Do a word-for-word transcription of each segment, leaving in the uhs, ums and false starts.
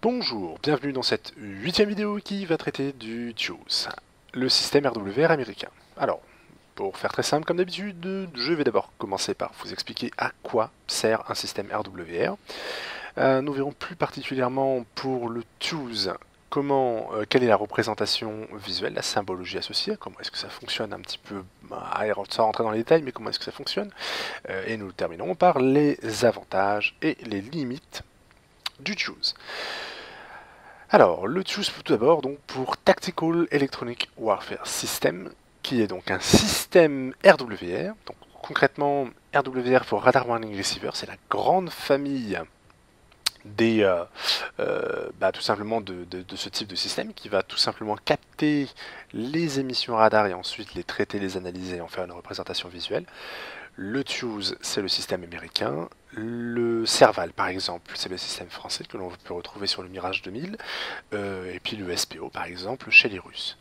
Bonjour, bienvenue dans cette huitième vidéo qui va traiter du Choose, le système R W R américain. Alors, pour faire très simple comme d'habitude, je vais d'abord commencer par vous expliquer à quoi sert un système R W R. Euh, nous verrons plus particulièrement pour le Choose comment, euh, quelle est la représentation visuelle, la symbologie associée, comment est-ce que ça fonctionne un petit peu, bah, sans rentrer dans les détails, mais comment est-ce que ça fonctionne. Euh, et nous terminerons par les avantages et les limites du Choose. Alors, le Choose tout d'abord donc pour Tactical Electronic Warfare System, qui est donc un système R W R. Donc concrètement, R W R pour Radar Warning Receiver, c'est la grande famille des, euh, euh, bah, tout simplement de, de, de ce type de système qui va tout simplement capter les émissions radar et ensuite les traiter, les analyser et en faire une représentation visuelle. Le Choose, c'est le système américain. Le Serval, par exemple, c'est le système français que l'on peut retrouver sur le Mirage deux mille. Euh, et puis le S P O, par exemple, chez les Russes.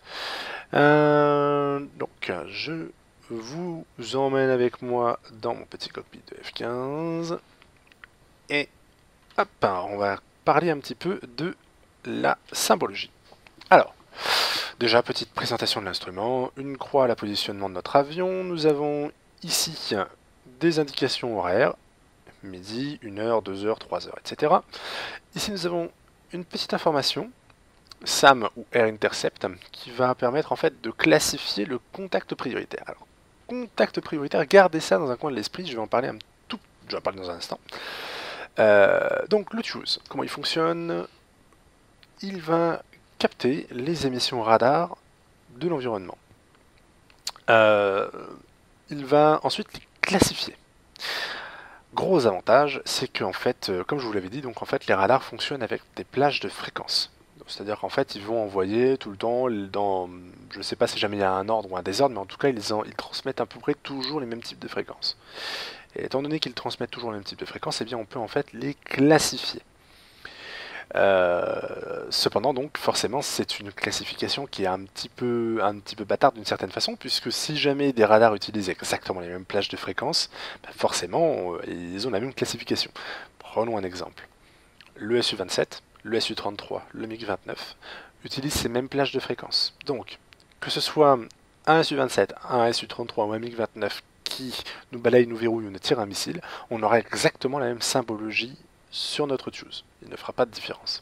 Euh, donc, je vous emmène avec moi dans mon petit cockpit de F quinze. Et hop, on va parler un petit peu de la symbologie. Alors, déjà, petite présentation de l'instrument. Une croix à la positionnement de notre avion. Nous avons ici des indications horaires, midi, une heure, deux heures, trois heures, et cetera. Ici nous avons une petite information, SAM ou Air Intercept, qui va permettre en fait de classifier le contact prioritaire. Alors, contact prioritaire, gardez ça dans un coin de l'esprit, je vais en parler un tout, je vais en parler dans un instant. Euh, donc le Choose, comment il fonctionne? Il va capter les émissions radar de l'environnement. Euh, il va ensuite les classifier. Gros avantage, c'est que en fait, euh, comme je vous l'avais dit, donc en fait les radars fonctionnent avec des plages de fréquences. C'est-à-dire qu'en fait, ils vont envoyer tout le temps, dans, je ne sais pas si jamais il y a un ordre ou un désordre, mais en tout cas, ils, en, ils transmettent à peu près toujours les mêmes types de fréquences. Et étant donné qu'ils transmettent toujours les mêmes types de fréquences, eh bien, on peut en fait les classifier. Euh, cependant, donc, forcément, c'est une classification qui est un petit peu, un petit peu bâtarde d'une certaine façon, puisque si jamais des radars utilisent exactement les mêmes plages de fréquences, ben forcément, euh, ils ont la même classification. Prenons un exemple. Le S U vingt-sept, le S U trente-trois, le MiG vingt-neuf utilisent ces mêmes plages de fréquences. Donc, que ce soit un S U vingt-sept, un S U trente-trois ou un MiG vingt-neuf qui nous balaye, nous verrouille ou nous tire un missile, on aura exactement la même symbologie sur notre Choose. Il ne fera pas de différence.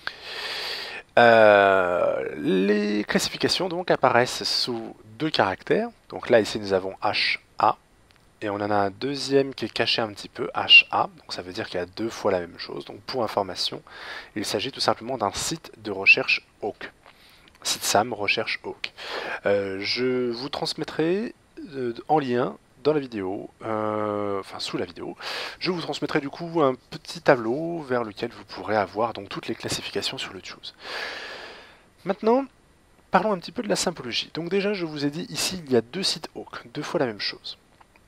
Euh, les classifications donc apparaissent sous deux caractères. Donc là ici nous avons H A et on en a un deuxième qui est caché un petit peu, H A. Donc ça veut dire qu'il y a deux fois la même chose. Donc pour information, il s'agit tout simplement d'un site de recherche Hawk. Site SAM recherche Hawk. Euh, je vous transmettrai euh, en lien dans la vidéo, euh, enfin sous la vidéo, je vous transmettrai du coup un petit tableau vers lequel vous pourrez avoir donc toutes les classifications sur le Choose. Maintenant, parlons un petit peu de la symbologie. Donc déjà, je vous ai dit ici, il y a deux sites Hawk, deux fois la même chose.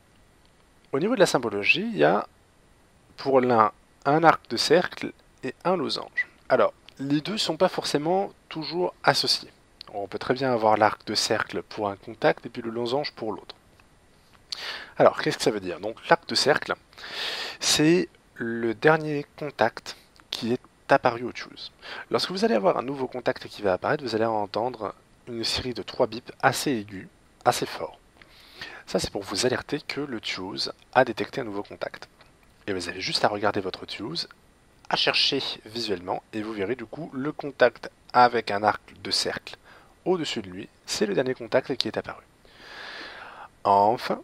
Au niveau de la symbologie, il y a pour l'un un arc de cercle et un losange. Alors, les deux ne sont pas forcément toujours associés. On peut très bien avoir l'arc de cercle pour un contact et puis le losange pour l'autre. Alors, qu'est-ce que ça veut dire? Donc, l'arc de cercle, c'est le dernier contact qui est apparu au Choose. Lorsque vous allez avoir un nouveau contact qui va apparaître, vous allez entendre une série de trois bips assez aigus, assez forts. Ça, c'est pour vous alerter que le Choose a détecté un nouveau contact. Et vous avez juste à regarder votre Choose, à chercher visuellement, et vous verrez du coup le contact avec un arc de cercle au-dessus de lui. C'est le dernier contact qui est apparu. Enfin,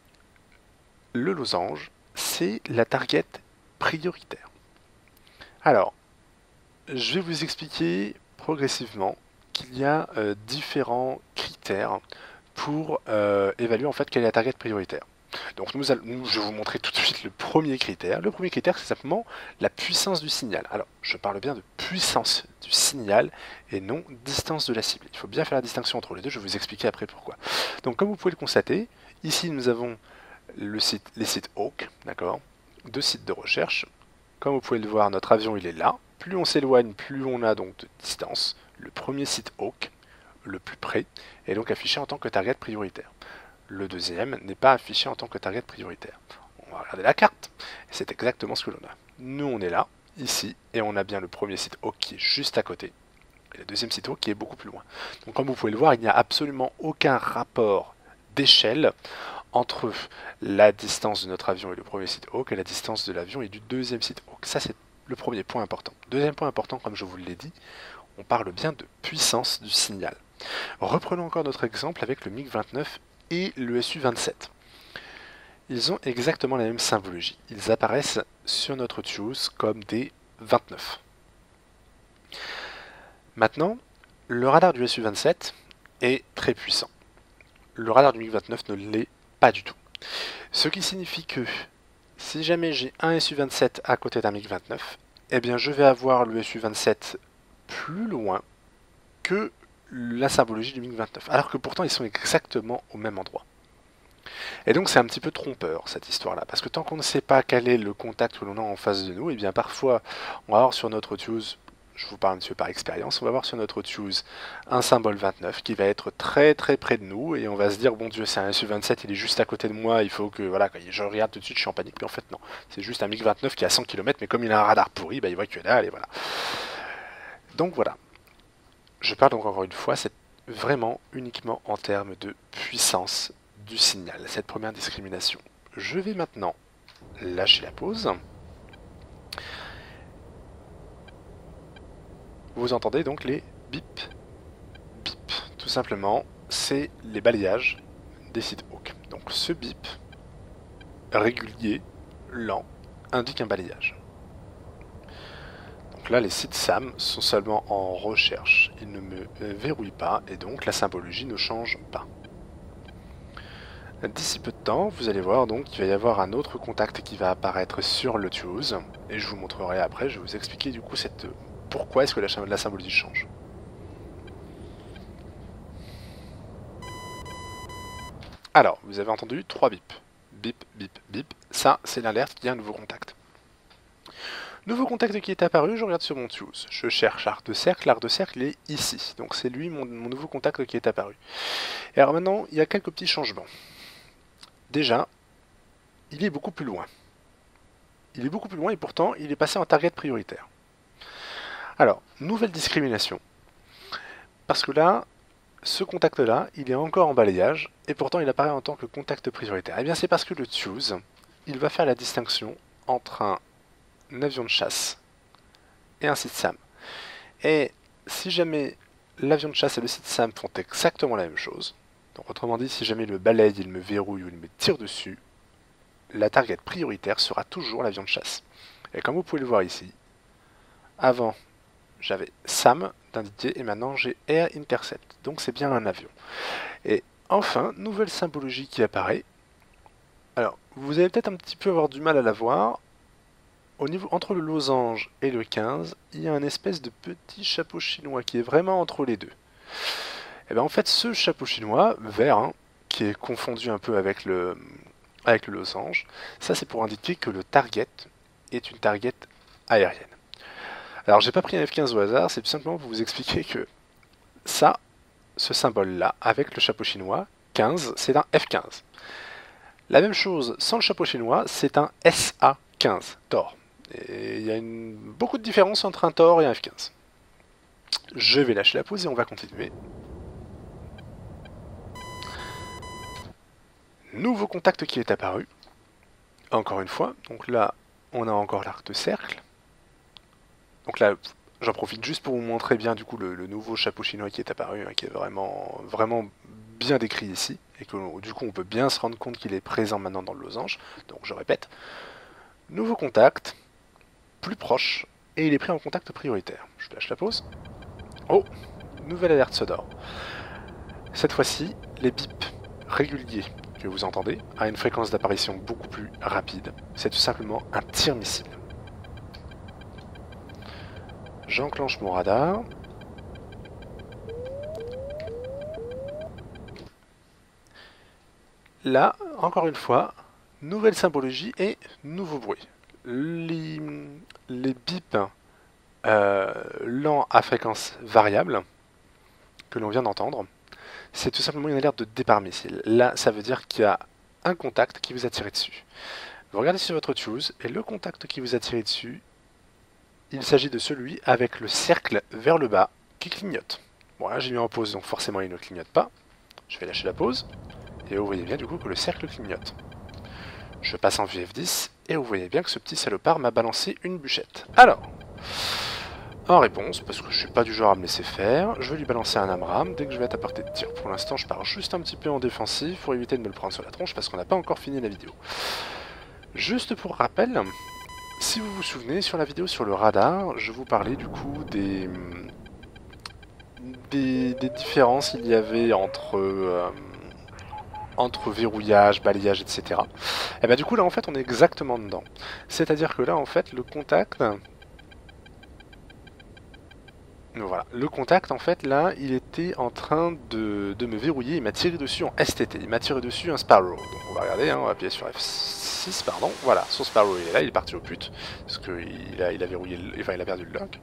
le losange, c'est la target prioritaire. Alors, je vais vous expliquer progressivement qu'il y a euh, différents critères pour euh, évaluer en fait quelle est la target prioritaire. Donc nous, nous, je vais vous montrer tout de suite le premier critère. Le premier critère, c'est simplement la puissance du signal. Alors, je parle bien de puissance du signal et non distance de la cible. Il faut bien faire la distinction entre les deux, je vais vous expliquer après pourquoi. Donc comme vous pouvez le constater, ici nous avons le site, les sites Hawk, d'accord, deux sites de recherche. Comme vous pouvez le voir, notre avion il est là. Plus on s'éloigne, plus on a donc de distance. Le premier site Hawk, le plus près, est donc affiché en tant que target prioritaire. Le deuxième n'est pas affiché en tant que target prioritaire. On va regarder la carte, et c'est exactement ce que l'on a. Nous on est là, ici, et on a bien le premier site hawk qui est juste à côté, et le deuxième site hawk qui est beaucoup plus loin. Donc comme vous pouvez le voir, il n'y a absolument aucun rapport d'échelle entre la distance de notre avion et le premier site hawk et la distance de l'avion et du deuxième site hawk. Ça, c'est le premier point important. Deuxième point important, comme je vous l'ai dit, on parle bien de puissance du signal. Reprenons encore notre exemple avec le MiG vingt-neuf et le S U vingt-sept. Ils ont exactement la même symbologie. Ils apparaissent sur notre Tuse comme des vingt-neuf. Maintenant, le radar du S U vingt-sept est très puissant. Le radar du MiG vingt-neuf ne l'est pas du tout. Ce qui signifie que si jamais j'ai un S U vingt-sept à côté d'un MiG vingt-neuf, eh bien je vais avoir le S U vingt-sept plus loin que la symbologie du MiG vingt-neuf, alors que pourtant ils sont exactement au même endroit. Et donc c'est un petit peu trompeur cette histoire-là, parce que tant qu'on ne sait pas quel est le contact que l'on a en face de nous, et bien parfois on va avoir sur notre Tuse, je vous parle un petit peu par expérience, on va avoir sur notre Tuse un symbole vingt-neuf qui va être très très près de nous, et on va se dire bon Dieu c'est un S U vingt-sept, il est juste à côté de moi, il faut que voilà, quand je regarde tout de suite je suis en panique, mais en fait non, c'est juste un MiG vingt-neuf qui est à cent kilomètres, mais comme il a un radar pourri, bah, il voit que dalle, et voilà. Donc voilà, je parle donc encore une fois, c'est vraiment uniquement en termes de puissance du signal, cette première discrimination. Je vais maintenant lâcher la pause. Vous entendez donc les bip, bip. Tout simplement, c'est les balayages des sites hawk. Donc ce bip régulier, lent, indique un balayage. Donc là, les sites SAM sont seulement en recherche. Ils ne me verrouillent pas et donc la symbologie ne change pas. D'ici peu de temps, vous allez voir donc qu'il va y avoir un autre contact qui va apparaître sur le Tuse et je vous montrerai après, je vais vous expliquer du coup cette, pourquoi est-ce que la, la symbologie change. Alors, vous avez entendu trois bips. Bip, bip, bip. Ça, c'est l'alerte qu'il y a un nouveau contact. Nouveau contact qui est apparu, je regarde sur mon Tuse. Je cherche arc de cercle, l'arc de cercle est ici. Donc c'est lui mon, mon nouveau contact qui est apparu. Et alors maintenant, il y a quelques petits changements. Déjà, il est beaucoup plus loin. Il est beaucoup plus loin et pourtant, il est passé en target prioritaire. Alors, nouvelle discrimination. Parce que là, ce contact-là, il est encore en balayage et pourtant il apparaît en tant que contact prioritaire. Eh bien, c'est parce que le Tuse, il va faire la distinction entre un un avion de chasse et un site SAM. Et si jamais l'avion de chasse et le site SAM font exactement la même chose, donc autrement dit, si jamais le balaye, il me verrouille ou il me tire dessus, la target prioritaire sera toujours l'avion de chasse. Et comme vous pouvez le voir ici, avant j'avais SAM d'indiquer et maintenant j'ai Air Intercept, donc c'est bien un avion. Et enfin, nouvelle symbologie qui apparaît. Alors, vous allez peut-être un petit peu avoir du mal à la voir. Au niveau, entre le losange et le quinze, il y a un espèce de petit chapeau chinois qui est vraiment entre les deux. Et bien en fait, ce chapeau chinois, vert, hein, qui est confondu un peu avec le, avec le losange, ça c'est pour indiquer que le target est une target aérienne. Alors j'ai pas pris un F quinze au hasard, c'est tout simplement pour vous expliquer que ça, ce symbole-là, avec le chapeau chinois, quinze, c'est un F quinze. La même chose sans le chapeau chinois, c'est un S A quinze, Thor. Et il y a une, beaucoup de différence entre un Thor et un F quinze. Je vais lâcher la pause et on va continuer. Nouveau contact qui est apparu. Encore une fois, donc là, on a encore l'arc de cercle. Donc là, j'en profite juste pour vous montrer bien du coup le, le nouveau chapeau chinois qui est apparu, hein, qui est vraiment, vraiment bien décrit ici, et que du coup on peut bien se rendre compte qu'il est présent maintenant dans le losange. Donc je répète, nouveau contact, plus proche, et il est pris en contact prioritaire. Je lâche la pause. Oh, nouvelle alerte sonore. Cette fois-ci, les bips réguliers que vous entendez à une fréquence d'apparition beaucoup plus rapide. C'est tout simplement un tir-missile. J'enclenche mon radar. Là, encore une fois, nouvelle symbologie et nouveau bruit. Les, les bips euh, lents à fréquence variable que l'on vient d'entendre, c'est tout simplement une alerte de départ missile. Là, ça veut dire qu'il y a un contact qui vous a tiré dessus. Vous regardez sur votre Tuse et le contact qui vous a tiré dessus, il s'agit de celui avec le cercle vers le bas qui clignote. Bon là j'ai mis en pause donc forcément il ne clignote pas. Je vais lâcher la pause et vous voyez bien du coup que le cercle clignote. Je passe en vue F dix et vous voyez bien que ce petit salopard m'a balancé une bûchette. Alors, en réponse, parce que je suis pas du genre à me laisser faire, je vais lui balancer un Amram dès que je vais être à portée de tir. Pour l'instant je pars juste un petit peu en défensif pour éviter de me le prendre sur la tronche parce qu'on n'a pas encore fini la vidéo. Juste pour rappel, si vous vous souvenez, sur la vidéo sur le radar, je vous parlais du coup des, des, des différences qu'il y avait entre, euh, entre verrouillage, balayage, et cetera. Et bien du coup là en fait on est exactement dedans. C'est-à-dire que là en fait le contact... Voilà, le contact en fait là il était en train de, de me verrouiller, il m'a tiré dessus en S T T, il m'a tiré dessus un Sparrow. Donc on va regarder, hein, on va appuyer sur F six, pardon, voilà, son Sparrow il est là, il est parti au pute, parce qu'il a, il a verrouillé, le, enfin il a perdu le lock.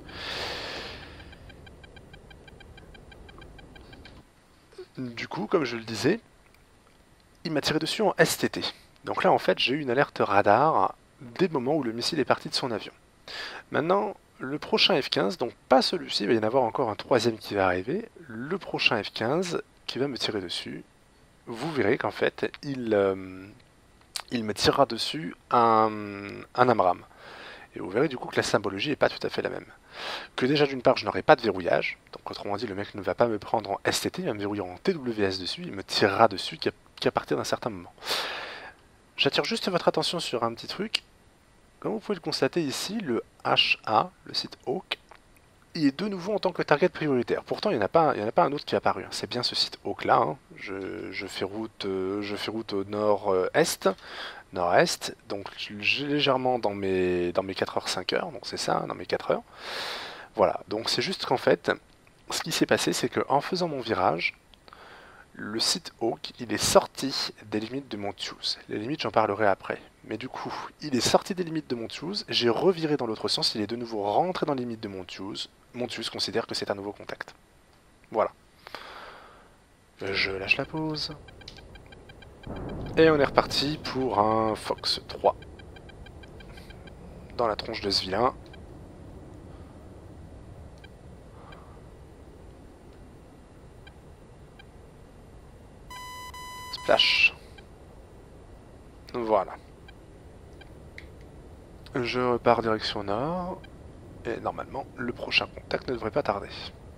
Du coup, comme je le disais, il m'a tiré dessus en S T T. Donc là en fait j'ai eu une alerte radar dès le moment où le missile est parti de son avion. Maintenant, le prochain F quinze, donc pas celui-ci, il va y en avoir encore un troisième qui va arriver, le prochain F quinze qui va me tirer dessus, vous verrez qu'en fait, il, euh, il me tirera dessus un, un Amram. Et vous verrez du coup que la symbologie n'est pas tout à fait la même. Que déjà d'une part, je n'aurai pas de verrouillage, donc autrement dit, le mec ne va pas me prendre en S T T, il va me verrouiller en T W S dessus, il me tirera dessus qu'à qu'à partir d'un certain moment. J'attire juste votre attention sur un petit truc. Comme vous pouvez le constater ici, le H A, le site Hawk, il est de nouveau en tant que target prioritaire. Pourtant, il n'y en a pas, il y en a pas un autre qui est apparu. C'est bien ce site Hawk là. Hein. Je, je, fais route, euh, je fais route au nord-est, nord-est, donc légèrement dans mes, dans mes quatre heures, cinq heures, donc c'est ça, dans mes quatre heures. Voilà, donc c'est juste qu'en fait, ce qui s'est passé, c'est qu'en faisant mon virage, le site Hawk, il est sorti des limites de mon choose. Les limites, j'en parlerai après. Mais du coup, il est sorti des limites de mon choose, j'ai reviré dans l'autre sens, il est de nouveau rentré dans les limites de mon choose. Mon choose considère que c'est un nouveau contact. Voilà. Je lâche la pause. Et on est reparti pour un Fox trois. Dans la tronche de ce vilain. Splash. Voilà. Je repars direction nord. Et normalement, le prochain contact ne devrait pas tarder.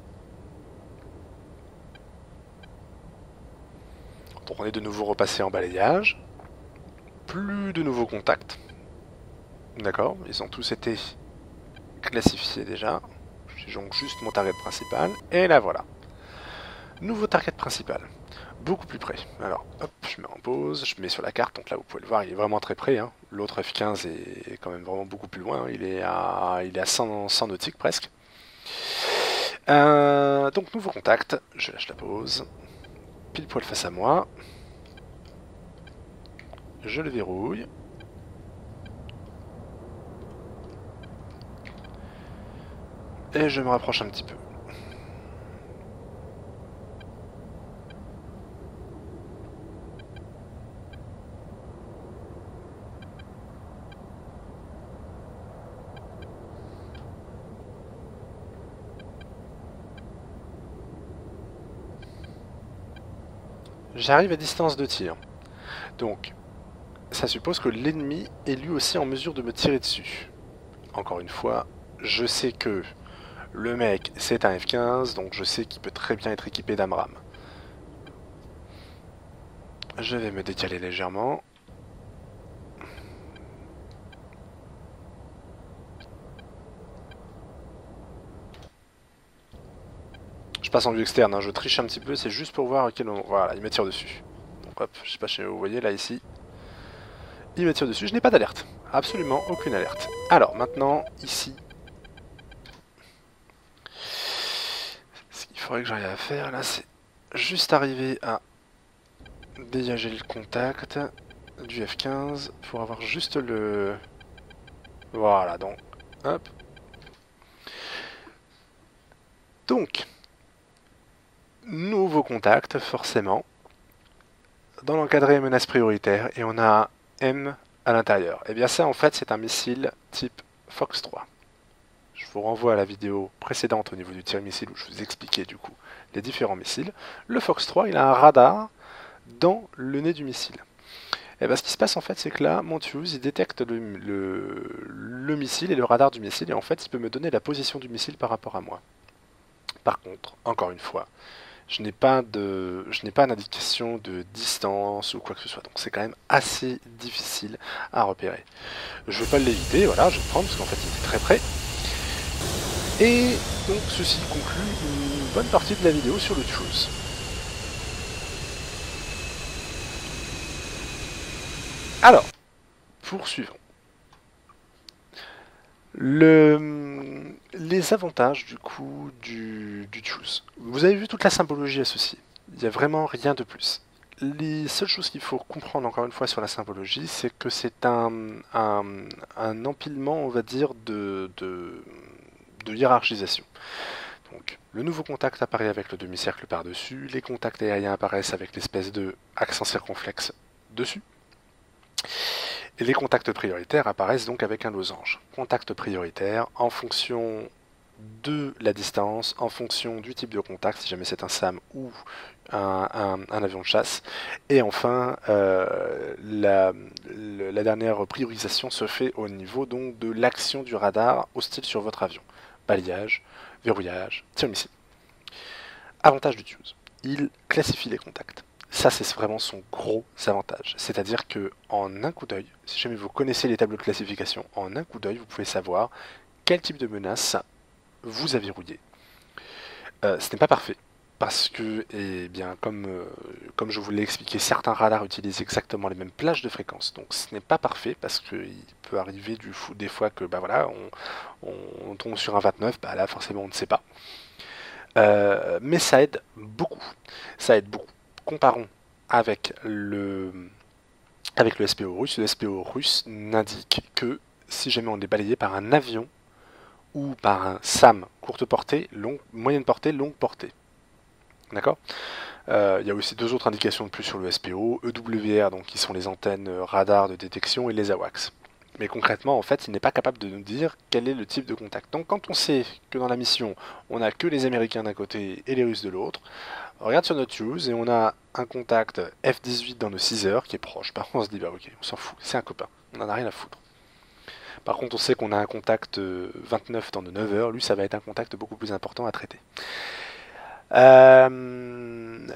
Donc on est de nouveau repassé en balayage. Plus de nouveaux contacts. D'accord, ils ont tous été classifiés déjà. J'ai donc juste mon target principal. Et là voilà. Nouveau target principal. Beaucoup plus près. Alors, hop, je mets en pause, je mets sur la carte, donc là vous pouvez le voir, il est vraiment très près. Hein. L'autre F quinze est quand même vraiment beaucoup plus loin, il est à, il est à cent, cent nautiques presque. Euh, donc nouveau contact, je lâche la pause, pile poil face à moi. Je le verrouille. Et je me rapproche un petit peu. J'arrive à distance de tir. Donc, ça suppose que l'ennemi est lui aussi en mesure de me tirer dessus. Encore une fois, je sais que le mec c'est un F quinze, donc je sais qu'il peut très bien être équipé d'Amram. Je vais me décaler légèrement. Je passe en vue externe, hein, je triche un petit peu, c'est juste pour voir à quel moment... Voilà, il me tire dessus. Donc hop, je sais pas si vous voyez là ici. Il me tire dessus, je n'ai pas d'alerte. Absolument aucune alerte. Alors maintenant, ici... Ce qu'il faudrait que j'arrive à faire là, c'est juste arriver à dégager le contact du F quinze pour avoir juste le... Voilà, donc... Hop. Donc... Nouveau contact, forcément, dans l'encadré menace prioritaire, et on a un M à l'intérieur. Et bien ça, en fait, c'est un missile type Fox trois. je vous renvoie à la vidéo précédente au niveau du tir-missile où je vous expliquais du coup les différents missiles. Le Fox trois, il a un radar dans le nez du missile. Et bien, ce qui se passe en fait, c'est que là, mon Tuse, il détecte le, le, le missile et le radar du missile, et en fait, il peut me donner la position du missile par rapport à moi. Par contre, encore une fois, je n'ai pas de, je n'ai pas d'indication de distance ou quoi que ce soit, donc c'est quand même assez difficile à repérer. Je ne vais pas l'éviter, voilà, je vais le prendre parce qu'en fait, il était très près. Et donc, ceci conclut une bonne partie de la vidéo sur le Tuse. Alors, poursuivons. Le, les avantages du coup du, du Tuse. Vous avez vu toute la symbologie associée. Il n'y a vraiment rien de plus. Les seules choses qu'il faut comprendre encore une fois sur la symbologie, c'est que c'est un, un, un empilement, on va dire, de, de, de hiérarchisation. Donc, le nouveau contact apparaît avec le demi-cercle par-dessus, les contacts aériens apparaissent avec l'espèce de accent circonflexe dessus. Et les contacts prioritaires apparaissent donc avec un losange. Contact prioritaire en fonction de la distance, en fonction du type de contact, si jamais c'est un SAM ou un, un, un avion de chasse. Et enfin, euh, la, la dernière priorisation se fait au niveau donc de l'action du radar hostile sur votre avion. Balayage, verrouillage, tir-missile. Avantage du Tuse, il classifie les contacts. Ça, c'est vraiment son gros avantage. C'est-à-dire que en un coup d'œil, si jamais vous connaissez les tableaux de classification, en un coup d'œil, vous pouvez savoir quel type de menace vous avez verrouillé. Euh, ce n'est pas parfait, parce que, eh bien, comme, euh, comme je vous l'ai expliqué, certains radars utilisent exactement les mêmes plages de fréquence. Donc ce n'est pas parfait, parce qu'il peut arriver du fou, des fois que bah, voilà, on, on, on tombe sur un vingt-neuf, bah, là forcément on ne sait pas. Euh, mais ça aide beaucoup. Ça aide beaucoup. Comparons avec le, avec le S P O russe. Le S P O russe n'indique que si jamais on est balayé par un avion ou par un SAM courte portée, longue, moyenne portée, longue portée. D'accord ? euh, Il y a aussi deux autres indications de plus sur le S P O, E W R, donc qui sont les antennes radar de détection, et les AWACS. Mais concrètement, en fait, il n'est pas capable de nous dire quel est le type de contact. Donc quand on sait que dans la mission, on n'a que les Américains d'un côté et les Russes de l'autre, on regarde sur notre Tuse et on a un contact F dix-huit dans nos six heures qui est proche. Par contre, on se dit, bah ok, on s'en fout, c'est un copain, on n'en a rien à foutre. Par contre, on sait qu'on a un contact vingt-neuf dans nos neuf heures, lui, ça va être un contact beaucoup plus important à traiter. Euh,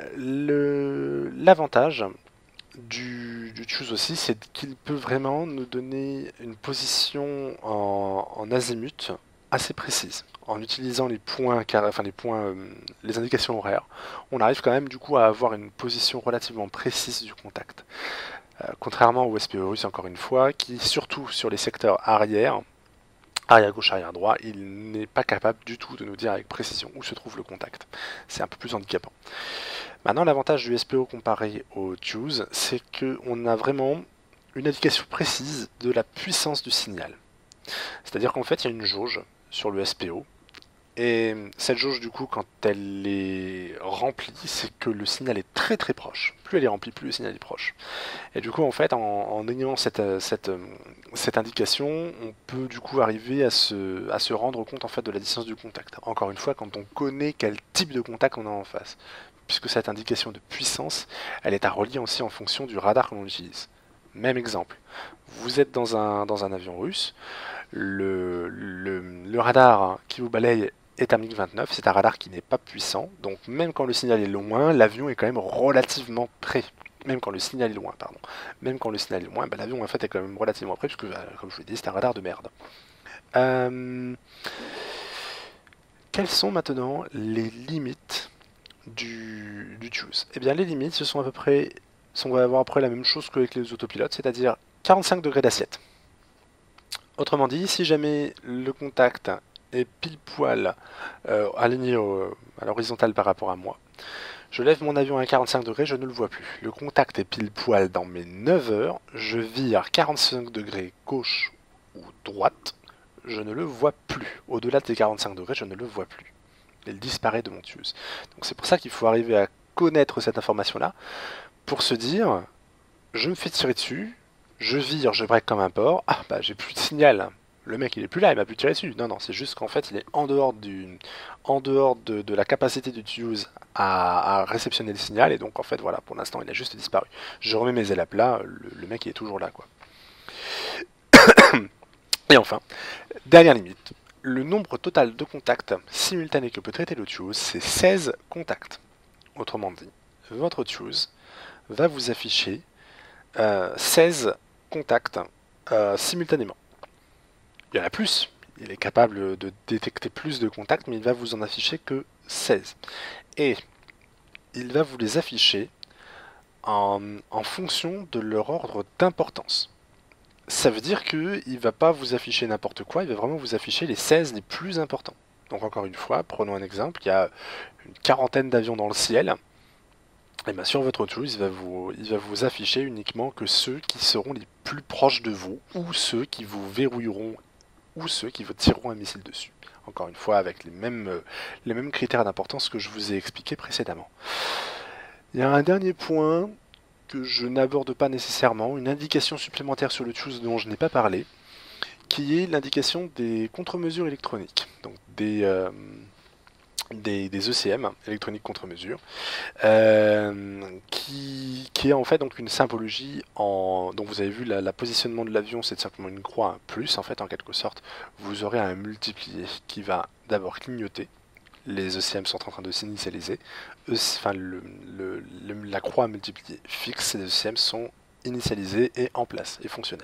L'avantage du, du Tuse aussi, c'est qu'il peut vraiment nous donner une position en, en azimut assez précise. En utilisant les points, enfin les points, euh, les indications horaires, on arrive quand même du coup à avoir une position relativement précise du contact. Euh, contrairement au S P O russe, encore une fois, qui surtout sur les secteurs arrière, arrière gauche, arrière droit, il n'est pas capable du tout de nous dire avec précision où se trouve le contact. C'est un peu plus handicapant. Maintenant, l'avantage du S P O comparé au Tuse, c'est qu'on a vraiment une indication précise de la puissance du signal. C'est-à-dire qu'en fait, il y a une jauge sur le S P O, et cette jauge, du coup, quand elle est remplie, c'est que le signal est très très proche. Plus elle est remplie, plus le signal est proche. Et du coup, en fait, en, en ayant cette, cette, cette indication, on peut du coup arriver à se, à se rendre compte en fait de la distance du contact. Encore une fois, quand on connaît quel type de contact on a en face. Puisque cette indication de puissance, elle est à relier aussi en fonction du radar que l'on utilise. Même exemple, vous êtes dans un, dans un avion russe, le, le, le radar qui vous balaye est un MiG vingt-neuf, c'est un radar qui n'est pas puissant, donc même quand le signal est loin, l'avion est quand même relativement près. Même quand le signal est loin, pardon. Même quand le signal est loin, ben, l'avion en fait est quand même relativement près, puisque, comme je vous l'ai dit, c'est un radar de merde. Euh... Quelles sont maintenant les limites du, du Tuse? Eh bien, les limites, ce sont à peu près, on va avoir après la même chose qu'avec les autopilotes, c'est-à-dire quarante-cinq degrés d'assiette. Autrement dit, si jamais le contact est pile poil euh, aligné au, à l'horizontale par rapport à moi, je lève mon avion à quarante-cinq degrés, je ne le vois plus. Le contact est pile poil dans mes neuf heures, je vire quarante-cinq degrés gauche ou droite, je ne le vois plus. Au-delà de ces quarante-cinq degrés, je ne le vois plus. Il disparaît de mon Tuse. Donc c'est pour ça qu'il faut arriver à connaître cette information-là pour se dire, je me fais tirer dessus, je vire, je break comme un porc, ah bah j'ai plus de signal. le mec il est plus là, il m'a pu tirer dessus. Non, non, c'est juste qu'en fait il est en dehors, du, en dehors de, de la capacité du Tuse à, à réceptionner le signal, et donc en fait voilà, pour l'instant il a juste disparu. Je remets mes ailes à plat, le, le mec il est toujours là quoi. Et enfin, dernière limite, le nombre total de contacts simultanés que peut traiter le Tuse, c'est seize contacts. Autrement dit, votre Tuse va vous afficher euh, seize contacts euh, simultanément. Il y en a plus, il est capable de détecter plus de contacts, mais il va vous en afficher que seize. Et il va vous les afficher en, en fonction de leur ordre d'importance. Ça veut dire qu'il ne va pas vous afficher n'importe quoi, il va vraiment vous afficher les seize les plus importants. Donc encore une fois, prenons un exemple, il y a une quarantaine d'avions dans le ciel, et bien sur votre Tuse, il va, vous, il va vous afficher uniquement que ceux qui seront les plus proches de vous, ou ceux qui vous verrouilleront, ou ceux qui vous tireront un missile dessus. Encore une fois, avec les mêmes, euh, les mêmes critères d'importance que je vous ai expliqué précédemment. Il y a un dernier point que je n'aborde pas nécessairement, une indication supplémentaire sur le Tuse dont je n'ai pas parlé, qui est l'indication des contre-mesures électroniques, donc des, euh, des, des E C M, électroniques contre-mesures, euh, qui, qui est en fait donc une symbologie en... Donc vous avez vu, la, la positionnement de l'avion, c'est simplement une croix, un plus, en fait, en quelque sorte. Vous aurez un multiplié qui va d'abord clignoter. Les E C M sont en train de s'initialiser. Enfin, le, le, le, la croix multipliée fixe, les E C M sont initialisés et en place, et fonctionnels.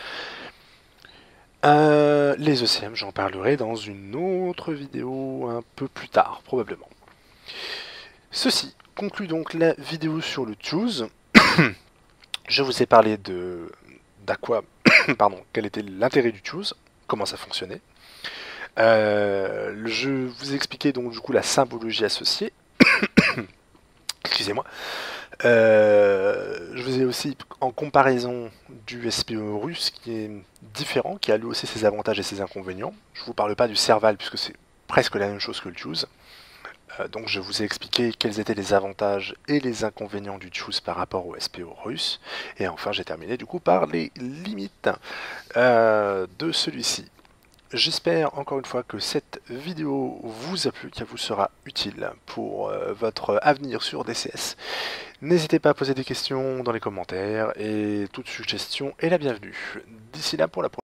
Euh, les E C M, j'en parlerai dans une autre vidéo un peu plus tard, probablement. Ceci conclut donc la vidéo sur le Tuse. Je vous ai parlé de d'à quoi, pardon, quel était l'intérêt du Tuse, comment ça fonctionnait. Euh, je vous ai expliqué donc du coup la symbologie associée. Excusez-moi. Euh, je vous ai aussi, en comparaison du S P O russe, qui est différent, qui a lui aussi ses avantages et ses inconvénients. Je ne vous parle pas du Serval, puisque c'est presque la même chose que le Tuse. Euh, donc je vous ai expliqué quels étaient les avantages et les inconvénients du Tuse par rapport au S P O russe. Et enfin, j'ai terminé du coup par les limites euh, de celui-ci. J'espère encore une fois que cette vidéo vous a plu, qu'elle vous sera utile pour euh, votre avenir sur D C S. N'hésitez pas à poser des questions dans les commentaires et toute suggestion est la bienvenue. D'ici là, pour la prochaine.